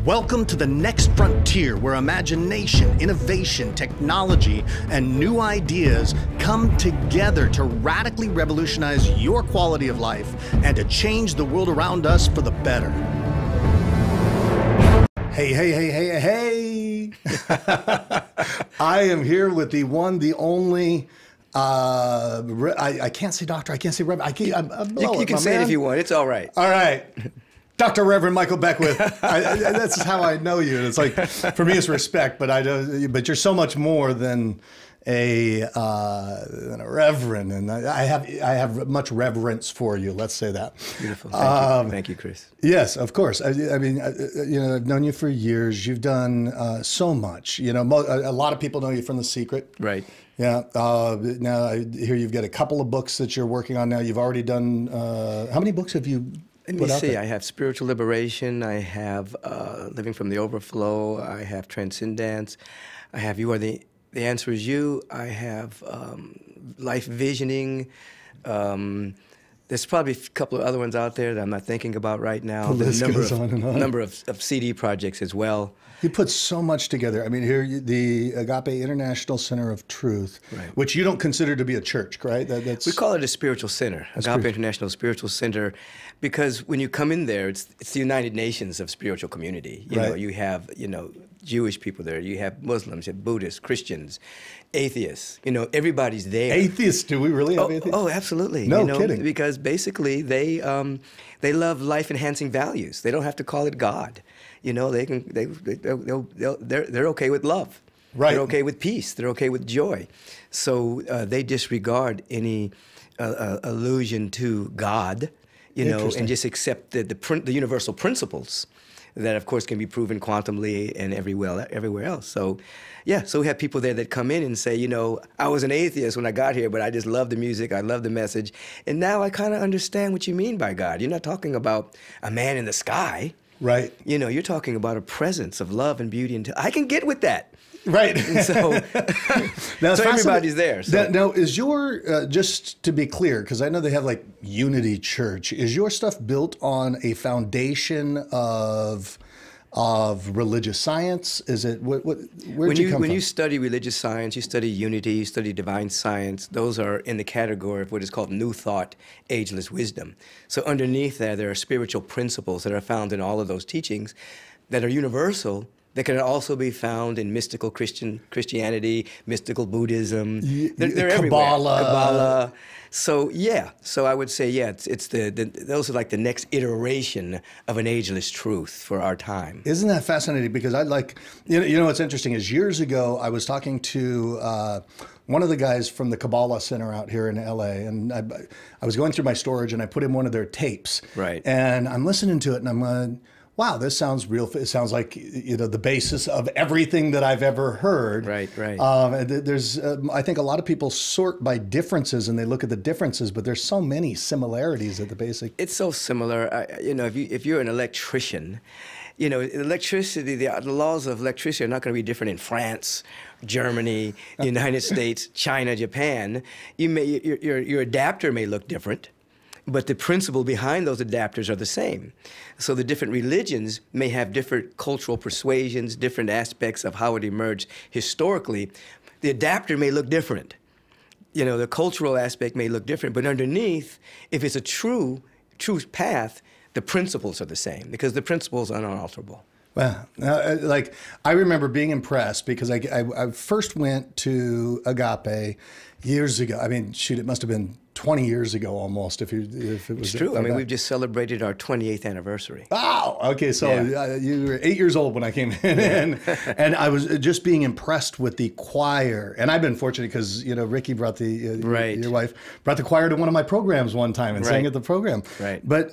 Welcome to the next frontier where imagination, innovation, technology, and new ideas come together to radically revolutionize your quality of life and to change the world around us for the better. Hey, hey, hey, hey, hey. I am here with the one, the only, I can't say doctor, I can't say reverend. You can say it if you want. It's all right. All right. Dr. Reverend Michael Beckwith. That's how I know you. And it's like, for me, it's respect, but but you're so much more than a reverend, and I have much reverence for you. Let's say that. Beautiful. Thank you, Chris. Yes, of course. I mean, I've known you for years. You've done so much. You know, a lot of people know you from The Secret. Right. Yeah. Now I hear you've got a couple of books that you're working on now. You've already done. How many books have you? Let me see. I have Spiritual Liberation. I have Living from the Overflow. I have Transcendence. I have You Are the Answer Is You. I have Life Visioning. There's probably a couple of other ones out there that I'm not thinking about right now. There's a number of CD projects as well. You put so much together. I mean, here, the Agape International Center of Truth, right, which you don't consider to be a church, right? We call it a spiritual center, Agape International Spiritual Center, because when you come in there, it's the United Nations of spiritual community. You know, you have, Jewish people there, you have Muslims, you have Buddhists, Christians, atheists, everybody's there. Atheists? Do we really have atheists? Oh, absolutely. No kidding. Because basically they love life-enhancing values. They don't have to call it God. They're okay with love. Right. They're okay with peace. They're okay with joy. So they disregard any allusion to God, and just accept the universal principles that, of course, can be proven quantumly and everywhere else. So, yeah, so we have people there that come in and say, I was an atheist when I got here, but I just love the music, I love the message, and now I kind of understand what you mean by God. You're not talking about a man in the sky. Right. You're talking about a presence of love and beauty, and I can get with that. Right. And so everybody's there. So. Now, is your, just to be clear, because I know they have like Unity Church, is your stuff built on a foundation of religious science? Is it, where'd you come from? When you study religious science, you study unity, you study divine science, those are in the category of what is called New Thought, Ageless Wisdom. So underneath that, there are spiritual principles that are found in all of those teachings that are universal, that can also be found in mystical Christianity, mystical Buddhism. They're everywhere. Kabbalah. So yeah, so I would say it's those are like the next iteration of an ageless truth for our time. Isn't that fascinating? Because I like, what's interesting is years ago I was talking to one of the guys from the Kabbalah Center out here in LA, and I was going through my storage and I put in one of their tapes. Right. And I'm listening to it and I'm going, wow, this sounds real. It sounds like the basis of everything that I've ever heard. Right, right. There's, I think a lot of people sort by differences and they look at the differences, but there's so many similarities at the basic. It's so similar. If you're an electrician, electricity, the laws of electricity are not going to be different in France, Germany, the United States, China, Japan. Your adapter may look different, but the principle behind those adapters are the same. So the different religions may have different cultural persuasions, different aspects of how it emerged historically. The adapter may look different. The cultural aspect may look different, but underneath, if it's a true path, the principles are the same because the principles are unalterable. Well, I remember being impressed because I first went to Agape years ago. I mean, shoot, it must have been 20 years ago almost, if it was. It's true. I mean, we've just celebrated our 28th anniversary. Wow. Okay, so you were 8 years old when I came in, and I was just being impressed with the choir. And I've been fortunate because Ricky brought your wife brought the choir to one of my programs one time and sang at the program. Right. But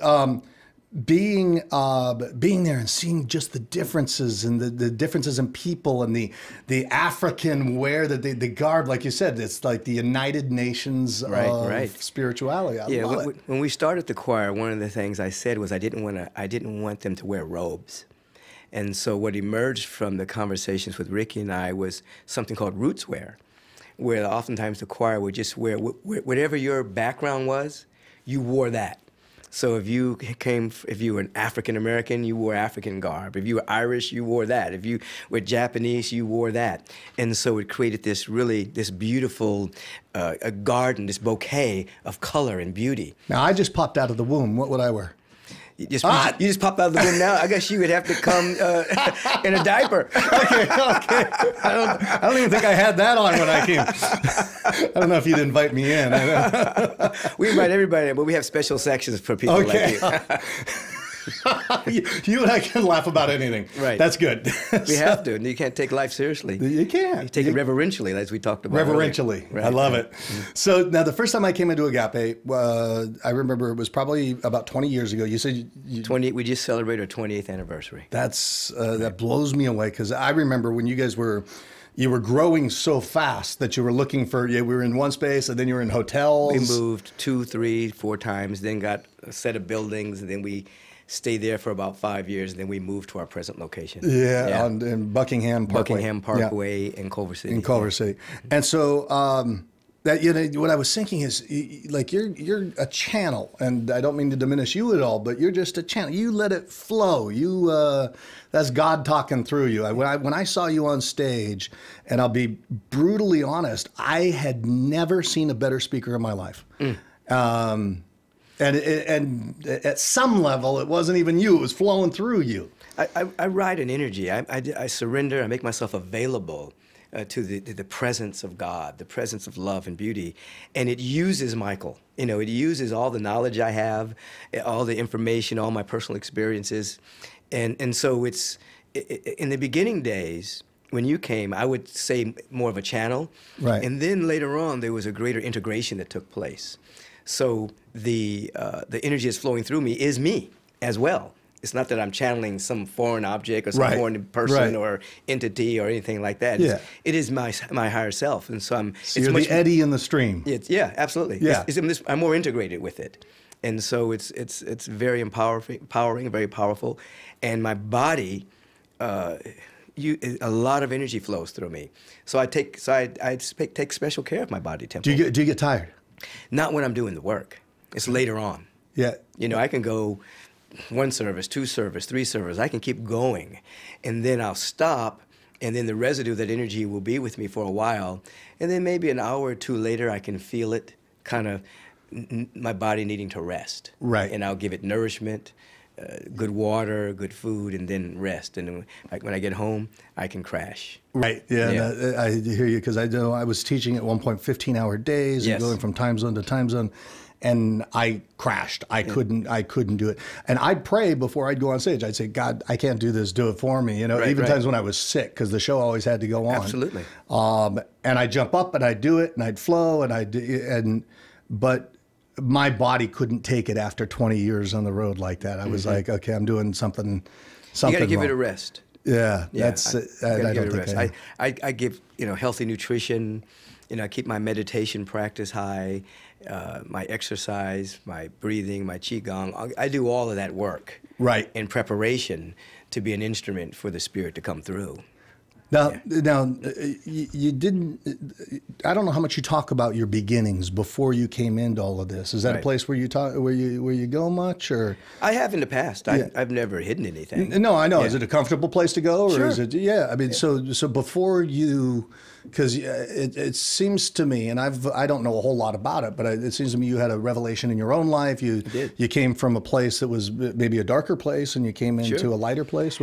being there and seeing just the differences and the differences in people and the African wear, the garb, like you said, it's like the United Nations of spirituality. I love it. When we started the choir, one of the things I said was I didn't want them to wear robes. And so what emerged from the conversations with Ricky and I was something called roots wear, where oftentimes the choir would just wear whatever your background was, you wore that. So if you were an African American, you wore African garb. If you were Irish, you wore that. If you were Japanese, you wore that. And so it created this beautiful a garden, this bouquet of color and beauty. Now, I just popped out of the womb. What would I wear? You just popped out of the womb now. I guess you would have to come in a diaper. Okay. I don't even think I had that on when I came. I don't know if you'd invite me in. We invite everybody in, but we have special sections for people like you. You and I can laugh about anything. Right. That's good. We have to. And you can't take life seriously. You can't. You take it reverentially, as we talked about Reverentially. Right. I love it. So now the first time I came into Agape, I remember it was probably about 20 years ago. You said... we just celebrated our 28th anniversary. That blows me away, because I remember when you guys were... You were growing so fast that you were looking for, we were in one space and then you were in hotels. We moved 2, 3, 4 times, then got a set of buildings, and then we stayed there for about 5 years, and then we moved to our present location. In Buckingham Parkway in Culver City. In Culver City. And so that what I was thinking is, like, you're a channel, and I don't mean to diminish you at all, but you're just a channel. You let it flow. That's God talking through you. When I saw you on stage, and I'll be brutally honest, I had never seen a better speaker in my life. And at some level, it wasn't even you. It was flowing through you. I ride an energy. I surrender. I make myself available to the presence of God, the presence of love and beauty. And it uses Michael. It uses all the knowledge I have, all the information, all my personal experiences. And so it's, in the beginning days, when you came, I would say more of a channel. Right. And then later on, there was a greater integration that took place. So the energy that's flowing through me is me as well. It's not that I'm channeling some foreign object or some foreign person or entity or anything like that. It is my higher self, and so you're the eddy in the stream. Absolutely. Yeah. I'm more integrated with it, and so it's very empowering, very powerful, and my body. A lot of energy flows through me, so I take special care of my body temple. Do you get tired? Not when I'm doing the work. It's later on. Yeah. I can go 1 service, 2 service, 3 service. I can keep going, and then I'll stop, and then the residue of that energy will be with me for a while, and then maybe an hour or 2 later, I can feel it, kind of my body needing to rest. Right. And I'll give it nourishment, good water, good food, and then rest. And then, when I get home, I can crash. Right. Yeah. I hear you, because I know I was teaching at one point 15-hour days and going from time zone to time zone, and I crashed. I couldn't do it. And I'd pray before I'd go on stage. I'd say, God, I can't do this. Do it for me. Even times when I was sick, because the show always had to go on. Absolutely. And I'd jump up and I'd do it, and I'd flow, but my body couldn't take it after 20 years on the road like that. I was like, okay, I'm doing something You got to give wrong. it a rest. Yeah, that's. I don't think I give healthy nutrition. I keep my meditation practice high, my exercise, my breathing, my qigong. I do all of that work. Right. In preparation to be an instrument for the Spirit to come through. Now, you didn't. I don't know how much you talk about your beginnings before you came into all of this. Is that a place where you talk, where you go much, or? I have in the past. I've never hidden anything. No, I know. Yeah. Is it a comfortable place to go, or sure. is it? Yeah, I mean, so before you, because it seems to me, and I don't know a whole lot about it, but it seems to me you had a revelation in your own life. You came from a place that was maybe a darker place, and you came into a lighter place.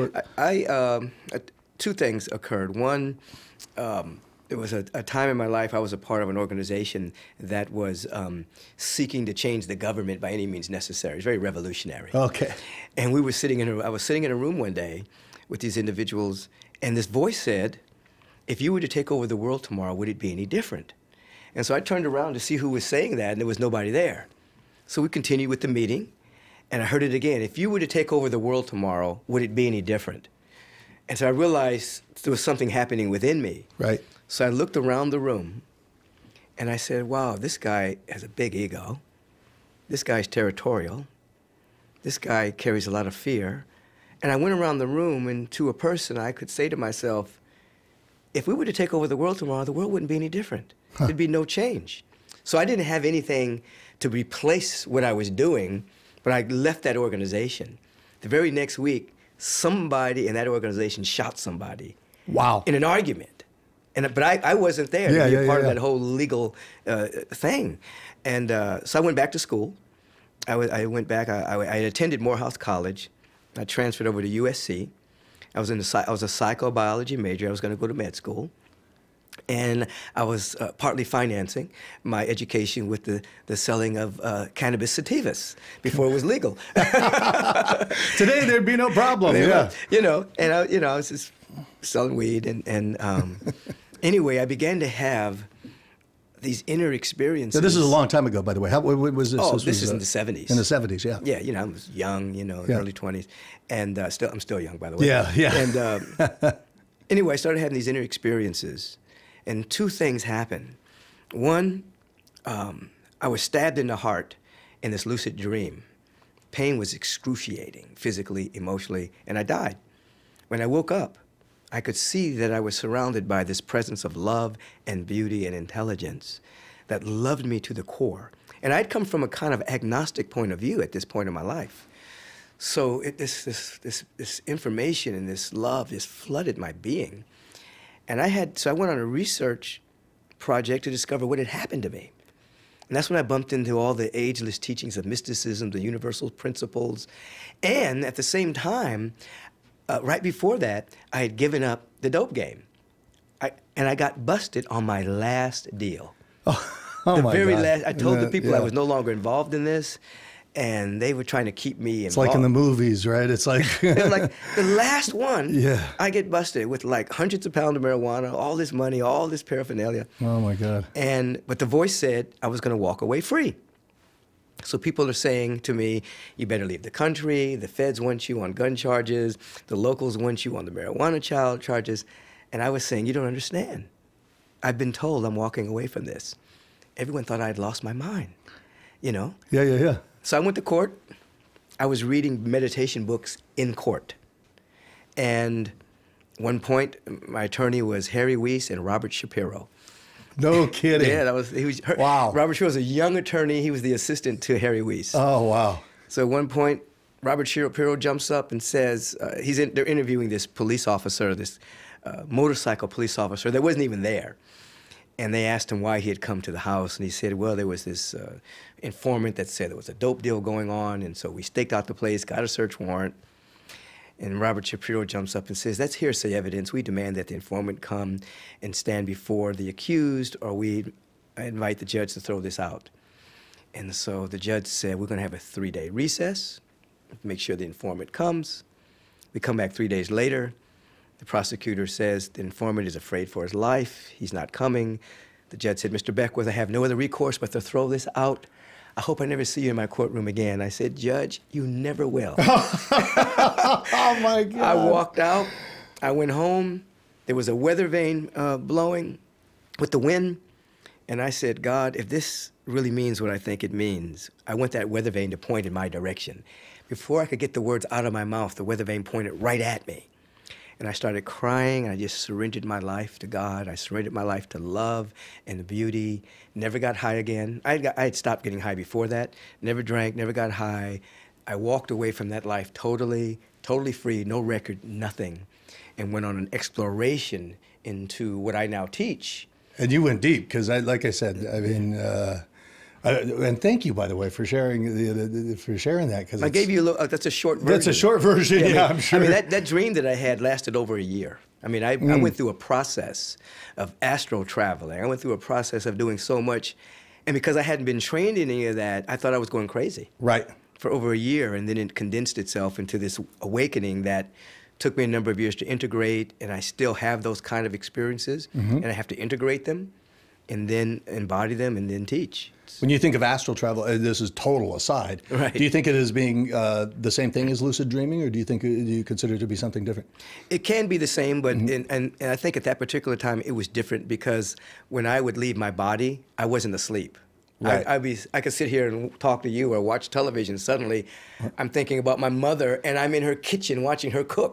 Two things occurred. One, there was a time in my life I was a part of an organization that was seeking to change the government by any means necessary. It was very revolutionary. Okay. And I was sitting in a room one day with these individuals, and this voice said, if you were to take over the world tomorrow, would it be any different? And so I turned around to see who was saying that, and there was nobody there. So we continued with the meeting, and I heard it again. If you were to take over the world tomorrow, would it be any different? And so I realized there was something happening within me. Right. So I looked around the room, and I said, wow, this guy has a big ego. This guy's territorial. This guy carries a lot of fear. And I went around the room, and to a person, I could say to myself, if we were to take over the world tomorrow, the world wouldn't be any different. There'd be no change. So I didn't have anything to replace what I was doing, But I left that organization. The very next week, somebody in that organization shot somebody. Wow. In an argument. But I wasn't there to be part of that whole legal thing. And so I went back to school. I went back. I attended Morehouse College. I transferred over to USC. I was a psychobiology major. I was going to go to med school. And I was partly financing my education with the selling of cannabis sativas before it was legal. Today there'd be no problem. You know, and I was just selling weed, and anyway, I began to have these inner experiences. So this is a long time ago, by the way. What was this? Oh, this is in the 70s. In the 70s, yeah. Yeah, you know, I was young, early 20s, and I'm still young, by the way. Yeah. And anyway, I started having these inner experiences, and two things happened. One, I was stabbed in the heart in this lucid dream. Pain was excruciating, physically, emotionally, and I died. When I woke up, I could see that I was surrounded by this presence of love and beauty and intelligence that loved me to the core. And I'd come from a kind of agnostic point of view at this point in my life. So this information and this love just flooded my being. And so I went on a research project to discover what had happened to me. And that's when I bumped into all the ageless teachings of mysticism, the universal principles. And at the same time, right before that, I had given up the dope game. And I got busted on my last deal. Oh my God. Last. I told the people I was no longer involved in this, and they were trying to keep me involved. It's like in the movies, right? It's like... It was like the last one, yeah. I get busted with like hundreds of pounds of marijuana, all this money, all this paraphernalia. Oh my God. But the voice said I was going to walk away free. So people are saying to me, you better leave the country, the feds want you on gun charges, the locals want you on the marijuana charges. And I was saying, you don't understand. I've been told I'm walking away from this. Everyone thought I had lost my mind, you know? Yeah. So I went to court. I was reading meditation books in court. And one point, my attorney was Harry Weiss and Robert Shapiro. No kidding. Yeah, wow. Robert Shapiro was a young attorney. He was the assistant to Harry Weiss. Oh, wow. So at one point, Robert Shapiro jumps up and says, they're interviewing this police officer, this motorcycle police officer that wasn't even there. And they asked him why he had come to the house. And he said, well, there was this informant that said there was a dope deal going on. And so we staked out the place, got a search warrant. And Robert Shapiro jumps up and says, that's hearsay evidence. We demand that the informant come and stand before the accused, or we invite the judge to throw this out. And so the judge said, we're going to have a 3-day recess, make sure the informant comes. We come back 3 days later. The prosecutor says the informant is afraid for his life. He's not coming. The judge said, Mr. Beckwith, I have no other recourse but to throw this out. I hope I never see you in my courtroom again. I said, Judge, you never will. Oh, my God. I walked out. I went home. There was a weather vane blowing with the wind. And I said, God, if this really means what I think it means, I want that weather vane to point in my direction. Before I could get the words out of my mouth, the weather vane pointed right at me. And I started crying. I just surrendered my life to God. I surrendered my life to love and beauty. Never got high again. I had stopped getting high before that. Never drank, never got high. I walked away from that life totally free, no record, nothing, and went on an exploration into what I now teach. And you went deep, because like I said, I mean, and thank you, by the way, for sharing that. Because I gave you a little. That's a short version. That's a short version. Yeah, I'm sure. I mean, that dream that I had lasted over a year. I mean, I went through a process of astral traveling. I went through a process of doing so much, and because I hadn't been trained in any of that, I thought I was going crazy. Right. For over a year, and then it condensed itself into this awakening that took me a number of years to integrate, and I still have those kind of experiences, and I have to integrate them, and then embody them, and then teach. When you think of astral travel, this is total aside. Right. Do you think it is being the same thing as lucid dreaming, or do you consider it to be something different? It can be the same, but and I think at that particular time it was different, because when I would leave my body, I wasn't asleep. Right. I could sit here and talk to you or watch television. Suddenly, I'm thinking about my mother, and I'm in her kitchen watching her cook.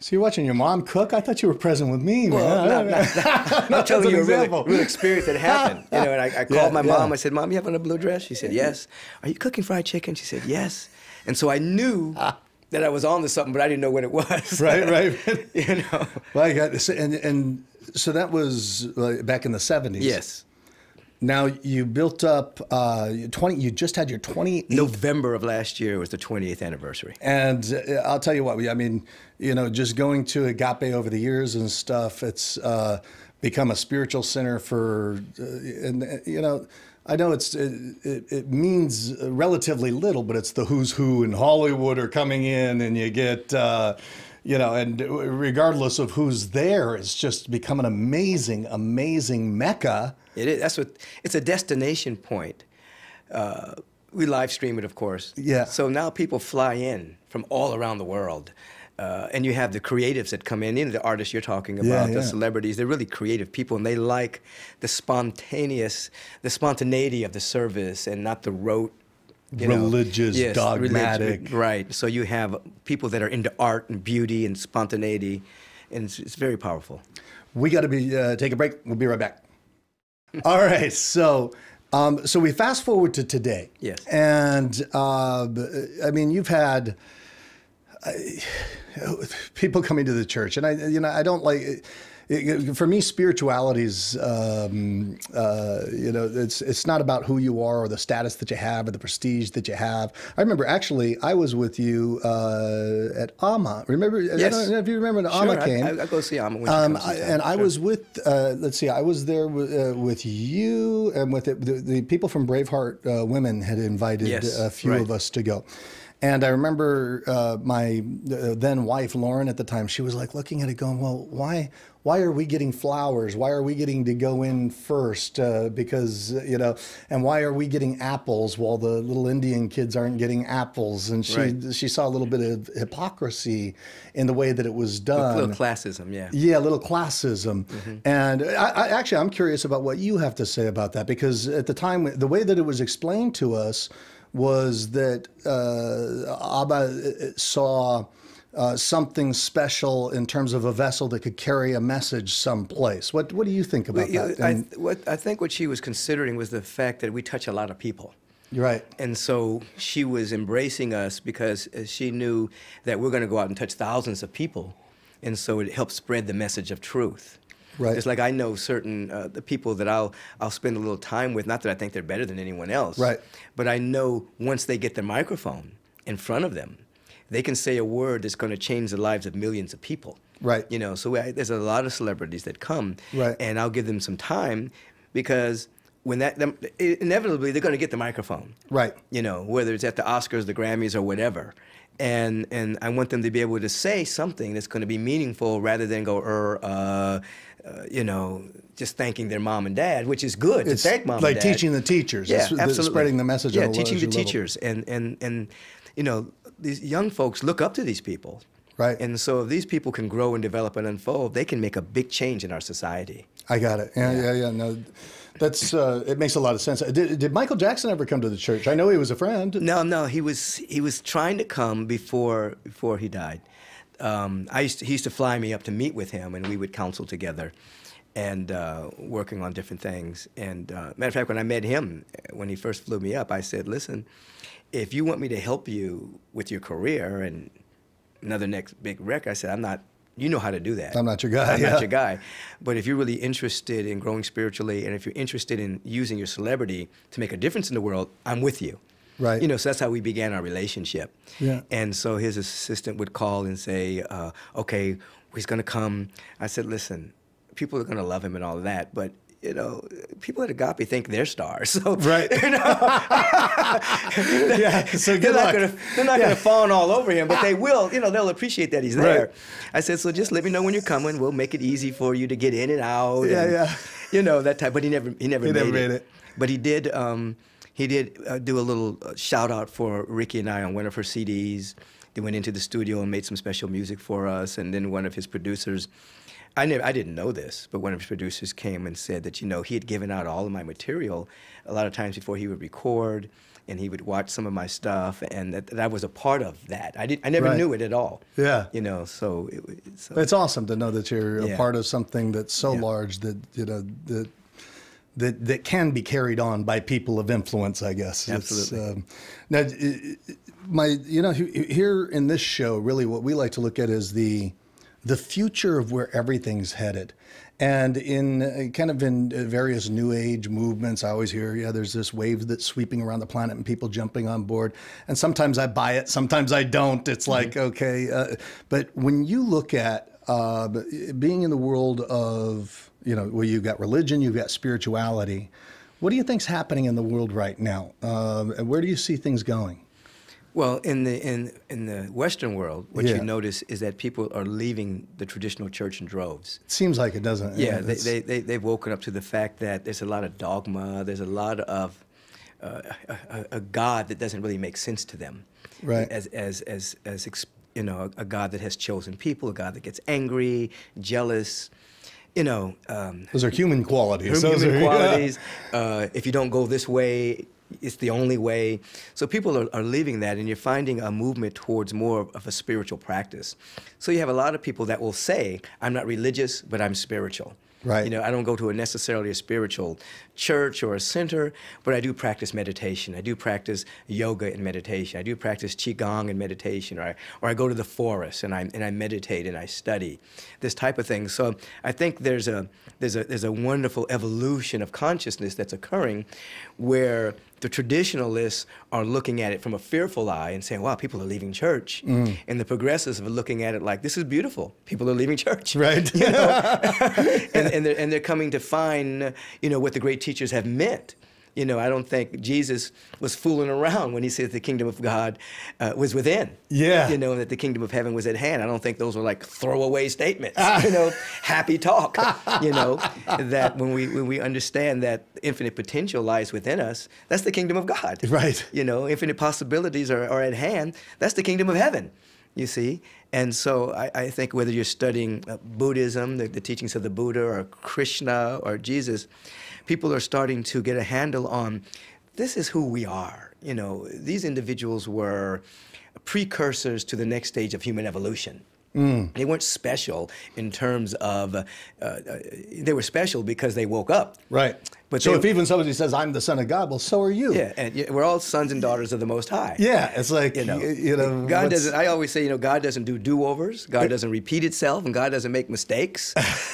So you're watching your mom cook? I thought you were present with me, Well, man. I'm telling you a real experience that happened. You know, and I called my mom. I said, "Mom, you have on a blue dress?" She said, "Yes." "Are you cooking fried chicken?" She said, "Yes." And so I knew that I was on to something, but I didn't know what it was. Right. You know. Well, I got this, and so that was back in the 70s. Yes. Now you built up 20. You just had your 28th. November of last year was the 28th anniversary. And I'll tell you what. I mean, you know, just going to Agape over the years and stuff. It's become a spiritual center for, and you know, I know it means relatively little, but it's the who's who in Hollywood are coming in, and you get. You know, and regardless of who's there, it's just become an amazing, amazing mecca. It is. It's a destination point. We live stream it, of course. Yeah. So now people fly in from all around the world. And you have the creatives that come in, you know, the artists you're talking about, the celebrities. They're really creative people, and they like the spontaneity of the service and not the rote, religious, dogmatic. Right. So you have people that are into art and beauty and spontaneity, and it's very powerful. We got to take a break. We'll be right back. All right. So we fast forward to today. Yes. And I mean, you've had people coming to the church, and I don't like. For me, spirituality is, it's not about who you are or the status that you have or the prestige that you have. I remember, actually, I was with you at Amma. Remember? Yes. I don't know if you remember when Amma came. I go see Amma when she comes to town. I was with, I was there with you and with the people from Braveheart Women had invited a few of us to go. And I remember my then wife, Lauren, at the time, she was like looking at it going, well, why are we getting flowers? Why are we getting to go in first? Because, and why are we getting apples while the little Indian kids aren't getting apples? And she saw a little bit of hypocrisy in the way that it was done. A little classism, yeah. Yeah, a little classism. Mm-hmm. And I'm curious about what you have to say about that, because at the time, the way that it was explained to us was that Abba saw something special in terms of a vessel that could carry a message someplace. What do you think about that? I think what she was considering was the fact that we touch a lot of people. You're right. And so she was embracing us because she knew that we're going to go out and touch thousands of people. And so it helped spread the message of truth. Right. It's like I know certain the people that I'll spend a little time with, not that I think they're better than anyone else, right. But I know once they get the microphone in front of them, they can say a word that's going to change the lives of millions of people. Right. So there's a lot of celebrities that come, right. And I'll give them some time because when inevitably they're going to get the microphone. Right. Whether it's at the Oscars, the Grammys, or whatever. And I want them to be able to say something that's going to be meaningful rather than go, just thanking their mom and dad, which is good to thank mom and dad. Like teaching the teachers. Yeah, absolutely. Spreading the message. Yeah, teaching the teachers. And these young folks look up to these people. Right. And so if these people can grow and develop and unfold, they can make a big change in our society. I got it. Yeah. No, that's it makes a lot of sense. Did Michael Jackson ever come to the church? I know he was a friend. No. He was trying to come before he died. He used to fly me up to meet with him, and we would counsel together, and working on different things. And matter of fact, when I met him, when he first flew me up, I said, "Listen, if you want me to help you with your career and another next big wreck," I said, "I'm not. You know how to do that. I'm not your guy. I'm not your guy. But if you're really interested in growing spiritually, and if you're interested in using your celebrity to make a difference in the world, I'm with you." Right. So that's how we began our relationship. Yeah. And so his assistant would call and say, "Okay, he's going to come." I said, "Listen, people are going to love him and all of that, but people at Agape think they're stars, so right. Yeah. So they're not going to fawn all over him, but they will. They'll appreciate that he's there." Right. I said, "So just let me know when you're coming. We'll make it easy for you to get in and out." Yeah. That type. But he never made it. But he did. He did do a little shout out for Ricky and I on one of her CDs. They went into the studio and made some special music for us, and then one of his producers. I didn't know this, but one of his producers came and said that he had given out all of my material a lot of times before he would record, and he would watch some of my stuff, and that was a part of that. I never Right. knew it at all. Yeah. You know, so It's awesome to know that you're a Yeah. part of something that's so Yeah. large that, you know, that can be carried on by people of influence, I guess. Absolutely. Now, here in this show, really what we like to look at is the future of where everything's headed. And in various new age movements, I always hear, there's this wave that's sweeping around the planet and people jumping on board. And sometimes I buy it, sometimes I don't. It's like, okay. But when you look at being in the world of, where you've got religion, you've got spirituality, what do you think's happening in the world right now? And where do you see things going? Well, in the Western world, what Yeah. you notice is that people are leaving the traditional church in droves. It seems like it doesn't. Yeah, they've woken up to the fact that there's a lot of dogma, there's a lot of a God that doesn't really make sense to them. Right. As a God that has chosen people, a God that gets angry, jealous. Those are human qualities. Human qualities. If you don't go this way, it's the only way. So people are leaving that, and you're finding a movement towards more of a spiritual practice. So you have a lot of people that will say, I'm not religious, but I'm spiritual. Right. I don't go to necessarily a spiritual church or a center, but I do practice meditation. I do practice yoga and meditation. I do practice qigong and meditation, or I go to the forest and I meditate and I study, this type of thing. So I think there's a wonderful evolution of consciousness that's occurring, where the traditionalists are looking at it from a fearful eye and saying, wow, people are leaving church. And the progressives are looking at it like, this is beautiful. People are leaving church. Right. And they're coming to find, what the great teachers have meant. I don't think Jesus was fooling around when he said the kingdom of God was within. Yeah. That the kingdom of heaven was at hand. I don't think those were like throwaway statements, happy talk, that when we understand that infinite potential lies within us, that's the kingdom of God. Right. Infinite possibilities are at hand. That's the kingdom of heaven, you see. And so I think whether you're studying Buddhism, the teachings of the Buddha, or Krishna, or Jesus, people are starting to get a handle on, this is who we are. These individuals were precursors to the next stage of human evolution. They weren't special in terms of, they were special because they woke up. Right. But so if even somebody says, I'm the son of God, well, so are you. Yeah, and we're all sons and daughters of the Most High. Yeah, it's like, God doesn't, I always say, God doesn't do do-overs, God doesn't repeat itself, and God doesn't make mistakes.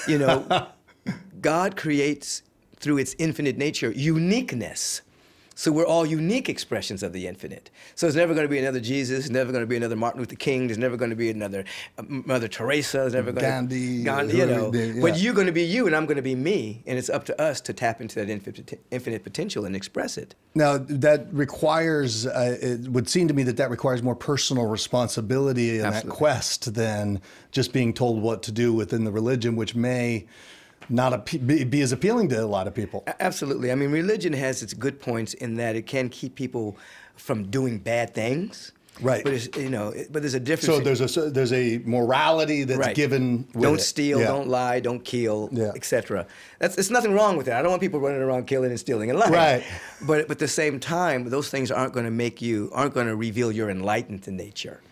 God creates, through its infinite nature, uniqueness. So we're all unique expressions of the infinite. So there's never going to be another Jesus, there's never going to be another Martin Luther King, there's never going to be another Mother Teresa, there's never going to be Gandhi, yeah. But you're going to be you and I'm going to be me, and it's up to us to tap into that infinite potential and express it. Now, that requires, it would seem to me that requires more personal responsibility in that quest than just being told what to do within the religion, which may not be as appealing to a lot of people. Absolutely. I mean, religion has its good points in that it can keep people from doing bad things. Right. But it's, but there's a difference. So there's a morality that's given with Don't it. steal, don't lie, don't kill, etc. There's nothing wrong with that. I don't want people running around killing and stealing and lying. Right. But at the same time, those things aren't going to reveal your enlightened nature.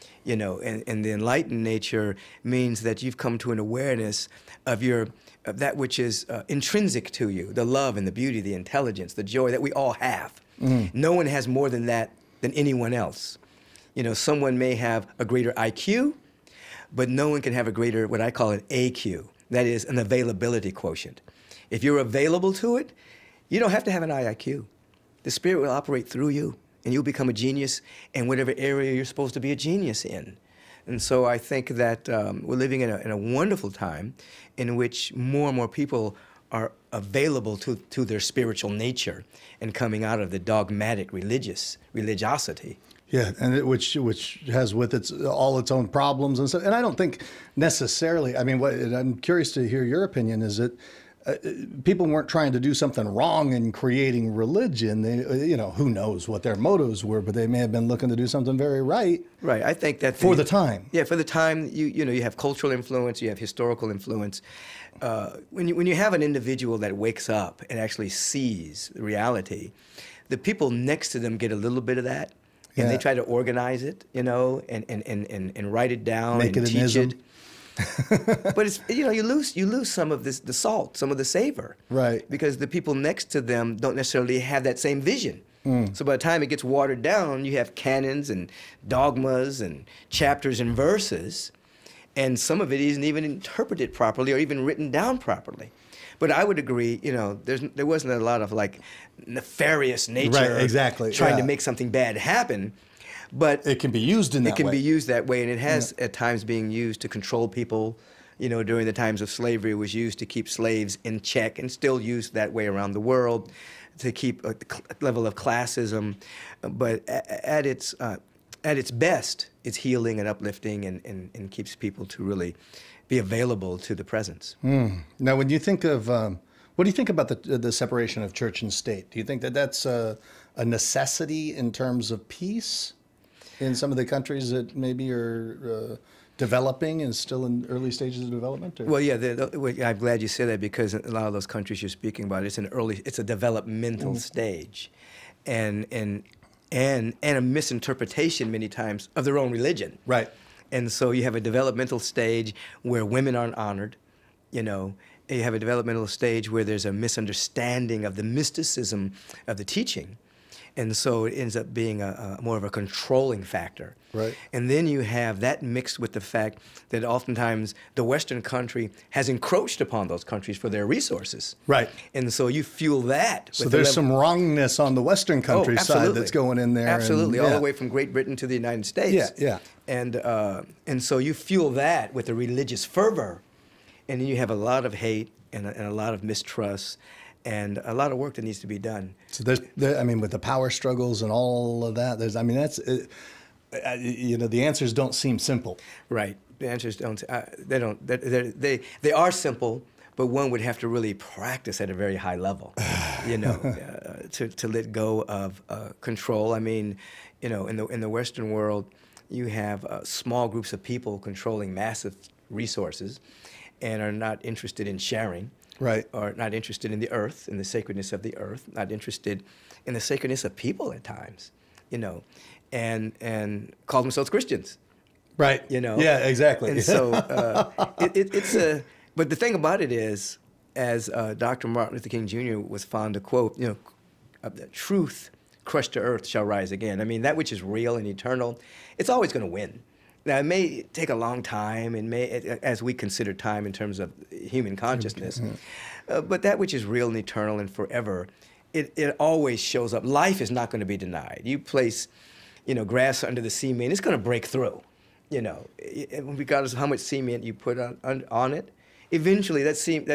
And the enlightened nature means that you've come to an awareness of that which is intrinsic to you, the love and the beauty, the intelligence, the joy that we all have. No one has more than that than anyone else. Someone may have a greater IQ, but no one can have a greater, what I call an AQ. That is an availability quotient. If you're available to it, you don't have to have an IQ. The Spirit will operate through you, and you'll become a genius in whatever area you're supposed to be a genius in. And so I think that we're living in a wonderful time in which more and more people are available to their spiritual nature and coming out of the dogmatic religiosity. Yeah, and which has with all its own problems and stuff. And I don't think necessarily, I mean, I'm curious to hear your opinion, is that people weren't trying to do something wrong in creating religion. They, who knows what their motives were, but they may have been looking to do something very right. Right. I think that for the time. Yeah, for the time, you have cultural influence, you have historical influence. When you have an individual that wakes up and actually sees reality, the people next to them get a little bit of that, and they try to organize it, you know, and write it down Make and it an teach ism. it. But it's, you know, you lose some of this, the salt, some of the savor, Right. because the people next to them don't necessarily have that same vision. So by the time it gets watered down, you have canons and dogmas and chapters and verses, and some of it isn't even interpreted properly or even written down properly. But I would agree, you know, there wasn't a lot of like nefarious nature, Right, exactly, trying to make something bad happen. But It can be used in that way. it can be used that way, and it has at times being used to control people. You know, during the times of slavery, it was used to keep slaves in check, and still used that way around the world to keep a level of classism. But at its best, it's healing and uplifting, and keeps people to really be available to the presence. Now, when you think of, what do you think about the separation of church and state? Do you think that that's a necessity in terms of peace in some of the countries that maybe are developing and still in early stages of development? Or? Well, yeah, I'm glad you said that, because a lot of those countries you're speaking about, it's a developmental stage, and a misinterpretation many times of their own religion. Right. And so you have a developmental stage where women aren't honored, you know. You have a developmental stage where there's a misunderstanding of the mysticism of the teaching. And so it ends up being more of a controlling factor. Right. And then you have that mixed with the fact that oftentimes the Western country has encroached upon those countries for their resources. Right. And so you fuel that. So there's some wrongness on the Western countryside that's going in there. Absolutely, and, all the way from Great Britain to the United States. Yeah. And so you fuel that with a religious fervor, and then you have a lot of hate and a lot of mistrust, and a lot of work that needs to be done. So I mean, with the power struggles and all of that, you know, the answers don't seem simple. Right. The answers don't. They are simple, but one would have to really practice at a very high level, you know, to let go of control. I mean, you know, in the Western world, you have small groups of people controlling massive resources, and are not interested in sharing. Right. Or not interested in the earth, in the sacredness of the earth, not interested in the sacredness of people at times, you know, and call themselves Christians. Right. You know. Yeah, exactly. And so but the thing about it is, as Dr. Martin Luther King Jr. was fond to quote, you know, truth crushed to earth shall rise again. I mean, that which is real and eternal, it's always going to win. Now, it may take a long time, and as we consider time in terms of human consciousness, but that which is real and eternal and forever, it always shows up. Life is not going to be denied. You place, you know, grass under the cement, it's going to break through, you know, regardless of how much cement you put on it. Eventually, that cement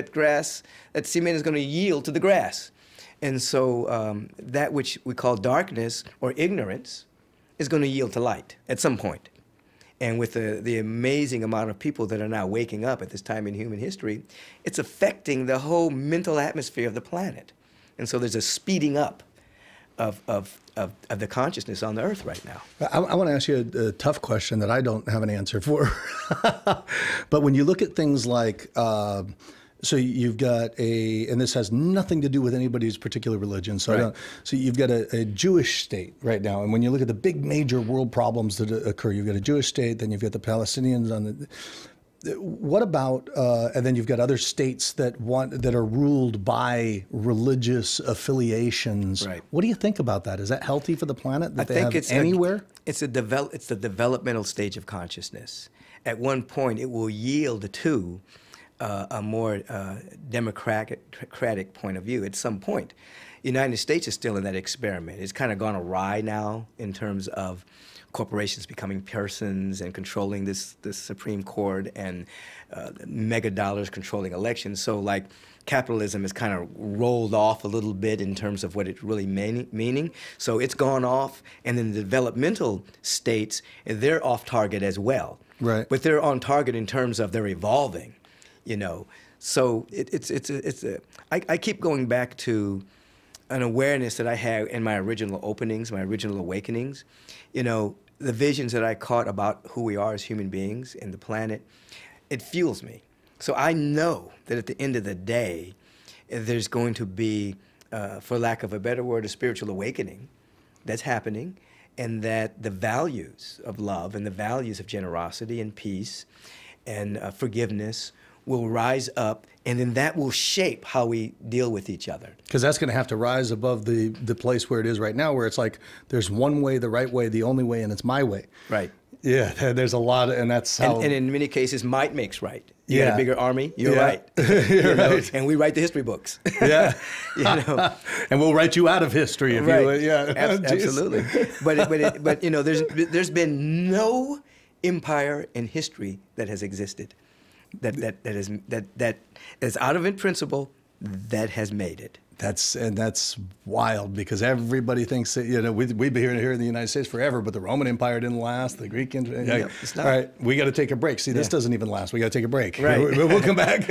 is going to yield to the grass. And so that which we call darkness or ignorance is going to yield to light at some point. And with the amazing amount of people that are now waking up at this time in human history, it's affecting the whole mental atmosphere of the planet. And so there's a speeding up of the consciousness on the earth right now. I want to ask you a tough question that I don't have an answer for. But when you look at things like, so you've got and this has nothing to do with anybody's particular religion. So Right. So you've got a Jewish state right now, and when you look at the big major world problems that occur, you've got a Jewish state, then you've got the Palestinians on the. What about, and then you've got other states that are ruled by religious affiliations. Right. What do you think about that? Is that healthy for the planet that I they think have it's anywhere? It's the developmental stage of consciousness. At one point, it will yield to a more democratic point of view. At some point, the United States is still in that experiment. It's kind of gone awry now in terms of corporations becoming persons and controlling this Supreme Court, and mega dollars controlling elections. So like capitalism has kind of rolled off a little bit in terms of what it's really meaning. So it's gone off, and then the developmental states, they're off target as well. Right. But they're on target in terms of they're evolving, you know. So I keep going back to an awareness that I had in my original openings, my original awakenings. You know, the visions that I caught about who we are as human beings and the planet, it fuels me. So I know that at the end of the day, there's going to be for lack of a better word, a spiritual awakening that's happening, and that the values of love and the values of generosity and peace and forgiveness will rise up, and then that will shape how we deal with each other. Because that's going to have to rise above the place where it is right now, where it's like there's one way, the right way, the only way, and it's my way. Right. Yeah, there's a lot, and that's how. And in many cases, might makes right. You Yeah. got a bigger army, you're Yeah. right. You're right. And we write the history books. Yeah. You know. And we'll write you out of history if Right. you. Yeah. Absolutely. But you know, there's been no empire in history that has existed that is out of principle that has made it. That's wild, because everybody thinks that, you know, we've been here in the United States forever, but the Roman Empire didn't last, the Greek Empire. Yeah, it's not. All right, we got to take a break. See, this doesn't even last. We got to take a break. Right. We'll come back.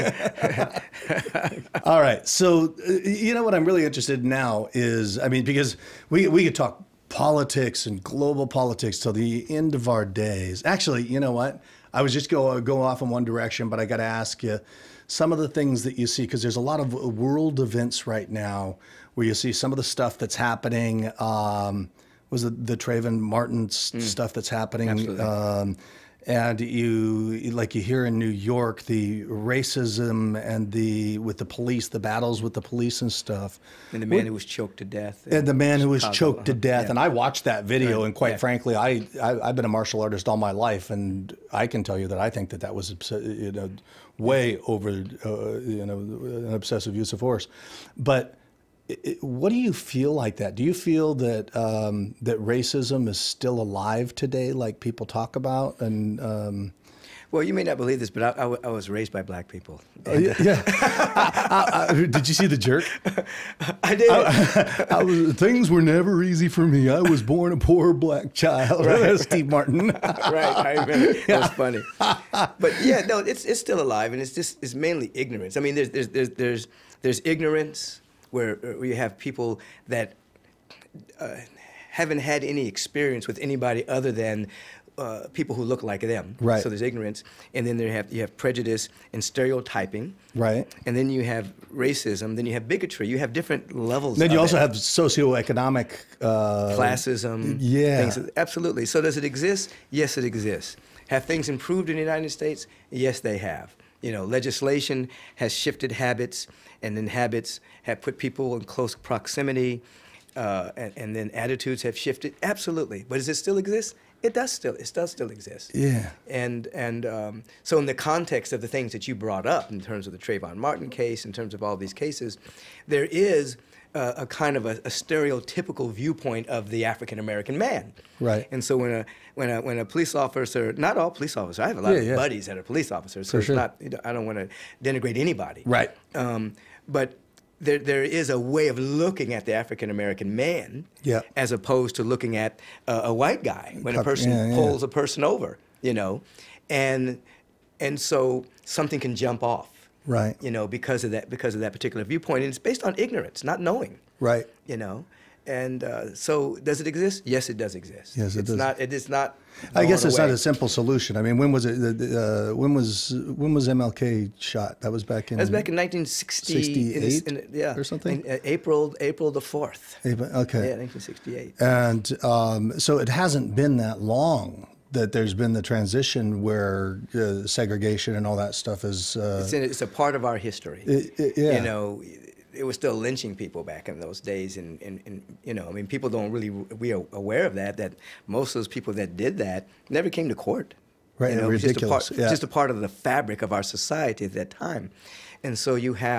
All right. So, you know what I'm really interested in now is, I mean, because we could talk politics and global politics till the end of our days. Actually, you know what? I was just go off in one direction, but I got to ask you some of the things that you see, because there's a lot of world events right now where you see some of the stuff that's happening. Was it the Trayvon Martin stuff that's happening? Absolutely. And you hear in New York, the racism and with the police, the battles with the police and stuff. And the man who was choked to death. And the man who was Chicago. choked to death. Yeah. And I watched that video, Right. and quite Yeah. frankly, I've been a martial artist all my life, and I can tell you that I think that was, you know, way over, you know, an obsessive use of force. But what do you feel like that? Do you feel that that racism is still alive today, like people talk about? And Well, you may not believe this, but I was raised by black people. yeah. Did you see The Jerk? I did. Things were never easy for me. I was born a poor black child. Right. Steve Martin. Right, I remember. That was funny. But yeah, no, it's still alive, and it's mainly ignorance. I mean, there's ignorance where you have people that haven't had any experience with anybody other than people who look like them. Right. So there's ignorance, and then you have prejudice and stereotyping. Right. And then you have racism. Then you have bigotry. You have different levels. Then you of also it. have socioeconomic Classism. Yeah. Things, absolutely. So does it exist? Yes, it exists. Have things improved in the United States? Yes, they have. You know, legislation has shifted habits, and then habits have put people in close proximity, and then attitudes have shifted. Absolutely. But does it still exist? It does still exist. Yeah. And so in the context of the things that you brought up in terms of the Trayvon Martin case, in terms of all these cases, there is a kind of a stereotypical viewpoint of the African American man. Right. And so when a police officer, not all police officers, I have a lot of buddies that are police officers, so For sure. it's not, I don't want to denigrate anybody. Right. But there is a way of looking at the African American man, Yeah. as opposed to looking at a white guy when a person pulls a person over, you know, and so something can jump off. Right. You know, because of that particular viewpoint, and it's based on ignorance, not knowing. Right. You know, and so does it exist? Yes, it does exist. Yes, it does. It is not. I guess it's gone not away. a simple solution. I mean, when was it? When was MLK shot? That was back in. That was back in 1960. 68 or something? April the 4th. Okay. Yeah, 1968. And so it hasn't been that long that there's been the transition where segregation and all that stuff is. It's a part of our history. Yeah. You know, it was still lynching people back in those days, and you know, I mean, people don't really, we are aware of that most of those people that did that never came to court. Right, You know, ridiculous. It was just a part of the fabric of our society at that time. And so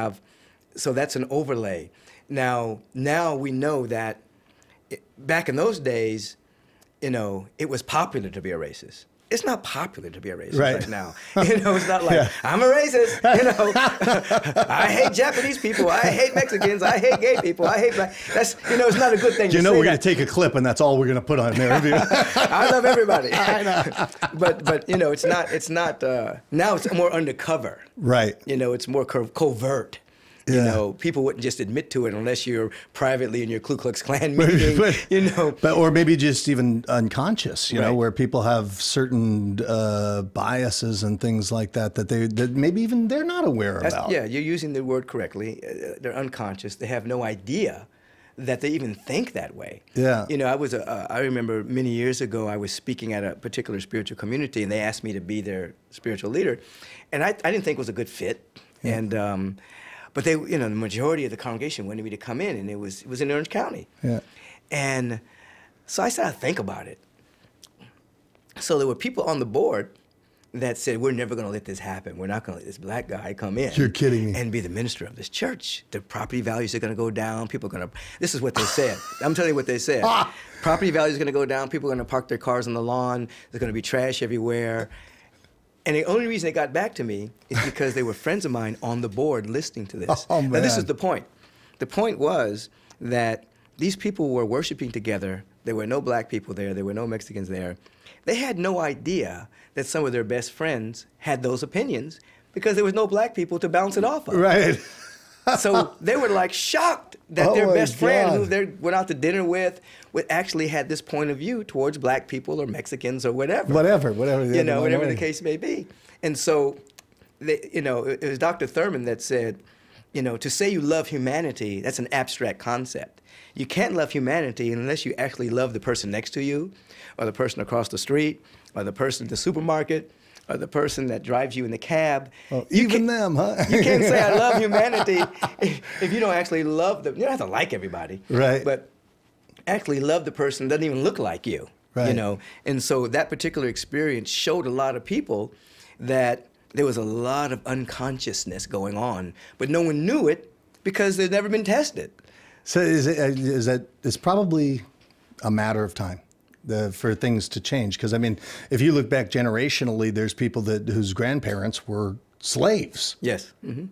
so that's an overlay. Now we know that back in those days, you know, it was popular to be a racist. It's not popular to be a racist right now. You know, it's not like, I'm a racist, you know. I hate Japanese people. I hate Mexicans. I hate gay people. I hate black. That's, you know, it's not a good thing to say. You know, we're going to take a clip and that's all we're going to put on there. I love everybody. I know. But you know, it's not, now it's more undercover. Right. You know, it's more covert. You Yeah. know, people wouldn't just admit to it unless you're privately in your Ku Klux Klan meeting, you know. But or maybe just even unconscious, you know, Right. where people have certain biases and things like that that maybe even they're not aware about. Yeah, you're using the word correctly. They're unconscious. They have no idea that they even think that way. Yeah. You know, I remember many years ago, I was speaking at a particular spiritual community, and they asked me to be their spiritual leader, and I didn't think it was a good fit. Yeah. And but they, you know, the majority of the congregation wanted me to come in, and it was in Orange County. Yeah. And so I started to think about it. So there were people on the board that said, we're never going to let this happen. We're not going to let this black guy come in. You're kidding me. And be the minister of this church. The property values are going to go down. People are going to, this is what they said. I'm telling you what they said. Property values are going to go down. People are going to park their cars on the lawn. There's going to be trash everywhere. And the only reason they got back to me is because they were friends of mine on the board listening to this. Oh, man. Now, this is the point. The point was that these people were worshiping together. There were no black people there. There were no Mexicans there. They had no idea that some of their best friends had those opinions because there was no black people to bounce it off of. Right. So they were like shocked that their Oh, my best friend, God. who they went out to dinner with, actually had this point of view towards black people or Mexicans or whatever. Whatever. You know, whatever the case may be. And so, you know, it was Dr. Thurman that said, you know, to say you love humanity, that's an abstract concept. You can't love humanity unless you actually love the person next to you, or the person across the street, or the person at the supermarket, or the person that drives you in the cab. Oh, even them, huh? You can't say I love humanity if you don't actually love them. You don't have to like everybody. Right. But actually love the person that doesn't even look like you. Right. You know? And so that particular experience showed a lot of people that there was a lot of unconsciousness going on, but no one knew it because they've never been tested. So it's probably a matter of time for things to change. Because I mean, if you look back generationally, there's people whose grandparents were slaves. Yes. Mm-hmm.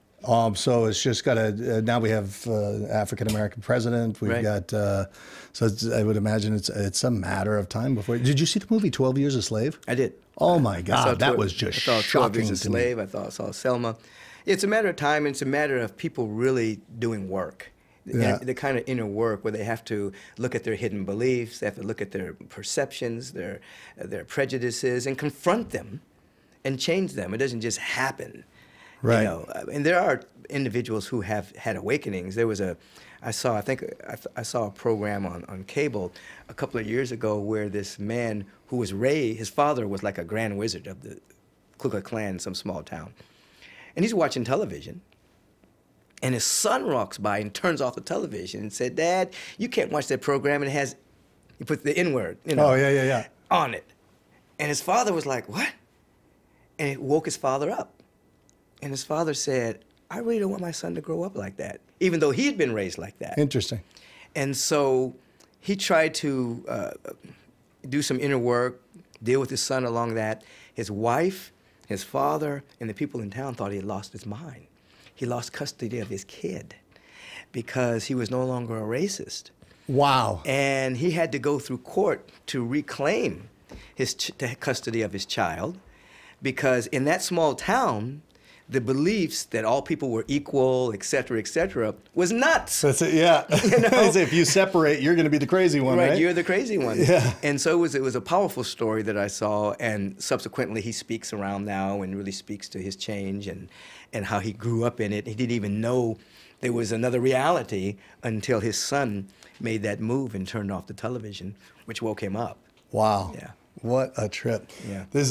So it's just got to, now we have African-American president. We've Right. got, so I would imagine it's a matter of time before. Did you see the movie 12 Years a Slave? I did. Oh my I God, saw that 12 was just I saw 12 shocking Years a to me. Slave. I saw Selma. It's a matter of time, and it's a matter of people really doing work. Yeah. The kind of inner work where they have to look at their hidden beliefs, they have to look at their perceptions, their prejudices, and confront them and change them. It doesn't just happen. Right. You know, and there are individuals who have had awakenings. There was I saw a program on cable a couple of years ago where this man who was raised, his father was like a grand wizard of the Ku Klux Klan in some small town. And he's watching television. And his son walks by and turns off the television and said, "Dad, you can't watch that program. And he put the N-word, you know, Oh, yeah. on it." And his father was like, "What?" And it woke his father up. And his father said, "I really don't want my son to grow up like that," even though he had been raised like that. Interesting. And so he tried to do some inner work, deal with his son along that. His wife, his father, and the people in town thought he had lost his mind. He lost custody of his kid because he was no longer a racist. Wow. And he had to go through court to reclaim the custody of his child because in that small town, the beliefs that all people were equal, et cetera, was nuts. That's it, yeah. You know? As if you separate, you're going to be the crazy one, right? You're the crazy one. Yeah. And so it was a powerful story that I saw, and subsequently he speaks around now and really speaks to his change and how he grew up in it. He didn't even know there was another reality until his son made that move and turned off the television, which woke him up. Wow. Yeah. What a trip. Yeah. There's